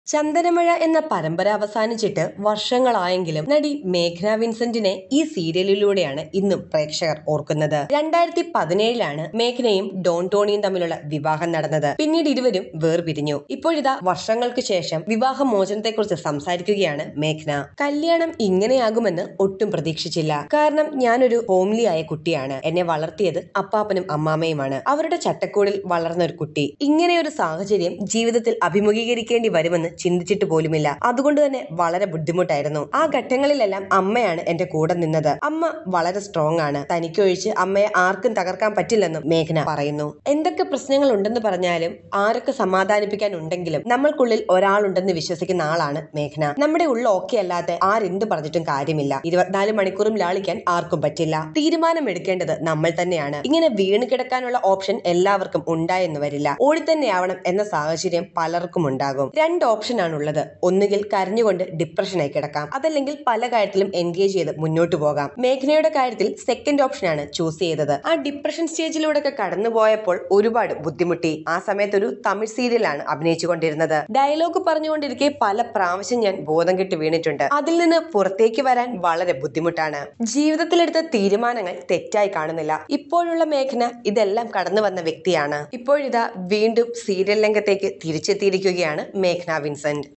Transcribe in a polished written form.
ചന്ദനമഴ എന്ന പരമ്പര അവസാനിച്ചിട്ട് വർഷങ്ങളായെങ്കിലും നടി മേഘ്ന വിൻസെന്റിനെ ഈ സീരിയലിലൂടെയാണ് ഇന്നും പ്രേക്ഷകർ ഓർക്കുന്നത്. 2017 മേഘ്നയും ഡോൺ ടോണിയും തമ്മിലുള്ള വിവാഹം നടന്നത്. പിന്നീട് ഇരുവരും വേർപിരിഞ്ഞു. ഇപ്പോഴിതാ വർഷങ്ങൾക്ക് ശേഷം വിവാഹമോചനത്തെക്കുറിച്ച് സംസാരിക്കുകയാണ് മേഘ്ന. കല്യാണം ഇങ്ങനെയാകുമെന്ന് ഒട്ടും പ്രതീക്ഷിച്ചില്ല. കാരണം ഞാനൊരു ഹോംലി ആയ കുട്ടിയാണ്. എന്നെ വളർത്തിയത് അപ്പാപ്പനും അമ്മാമ്മയുമാണ്. അവരുടെ ചട്ടക്കൂടിൽ വളർന്ന ഒരു കുട്ടി. ഇങ്ങനെയൊരു സാഹചര്യം ജീവിതത്തിൽ അഭിമുഖീകരിക്കേണ്ടി വരുമെന്ന് ചിന്തിച്ചിട്ട് പോലുമില്ല. അതുകൊണ്ട് തന്നെ വളരെ ബുദ്ധിമുട്ടായിരുന്നു. ആ ഘട്ടങ്ങളിലെല്ലാം അമ്മയാണ് എന്റെ കൂടെ നിന്നത്. അമ്മ വളരെ സ്ട്രോങ് ആണ്. തനിക്കൊഴിച്ച് അമ്മയെ ആർക്കും തകർക്കാൻ പറ്റില്ലെന്നും മേഘ്ന പറയുന്നു. എന്തൊക്കെ പ്രശ്നങ്ങൾ ഉണ്ടെന്ന് പറഞ്ഞാലും ആരൊക്കെ സമാധാനിപ്പിക്കാൻ ഉണ്ടെങ്കിലും നമ്മൾക്കുള്ളിൽ ഒരാളുണ്ടെന്ന് വിശ്വസിക്കുന്ന ആളാണ് മേഘ്ന. നമ്മുടെ ഉള്ള ഓക്കെ അല്ലാതെ ആരെന്ത് പറഞ്ഞിട്ടും കാര്യമില്ല. 24 മണിക്കൂറും ലാളിക്കാൻ ആർക്കും പറ്റില്ല. തീരുമാനം എടുക്കേണ്ടത് നമ്മൾ തന്നെയാണ്. ഇങ്ങനെ വീണ് കിടക്കാനുള്ള ഓപ്ഷൻ എല്ലാവർക്കും ഉണ്ടായെന്ന് വരില്ല. ഓടി തന്നെയാവണം എന്ന സാഹചര്യം പലർക്കും ഉണ്ടാകും. 2 ഓപ്ഷനാണുള്ളത്. ഒന്നുകിൽ കരഞ്ഞുകൊണ്ട് ഡിപ്രഷനായി കിടക്കാം, അതല്ലെങ്കിൽ പല കാര്യത്തിലും എൻഗേജ് ചെയ്ത് മുന്നോട്ട് പോകാം. മേഘ്നയുടെ കാര്യത്തിൽ സെക്കൻഡ് ഓപ്ഷനാണ് ചൂസ് ചെയ്തത്. ആ ഡിപ്രഷൻ സ്റ്റേജിലൂടെ ഒക്കെ കടന്നുപോയപ്പോൾ ഒരുപാട് ബുദ്ധിമുട്ടി. ആ സമയത്ത് ഒരു തമിഴ് സീരിയലാണ് അഭിനയിച്ചുകൊണ്ടിരുന്നത്. ഡയലോഗ് പറഞ്ഞുകൊണ്ടിരിക്കെ പല പ്രാവശ്യം ഞാൻ ബോധം കെട്ട് വീണിട്ടുണ്ട്. അതിൽ നിന്ന് പുറത്തേക്ക് വരാൻ വളരെ ബുദ്ധിമുട്ടാണ്. ജീവിതത്തിലെടുത്ത തീരുമാനങ്ങൾ തെറ്റായി കാണുന്നില്ല. ഇപ്പോഴുള്ള മേഘ്ന ഇതെല്ലാം കടന്നു വന്ന വ്യക്തിയാണ്. ഇപ്പോഴിതാ വീണ്ടും സീരിയൽ രംഗത്തേക്ക് തിരിച്ചെത്തിയിരിക്കുകയാണ് മേഘ്ന വിൻസെന്റ്.